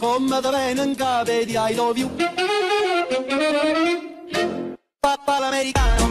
come da venga vedi I love you. Papà l'americano.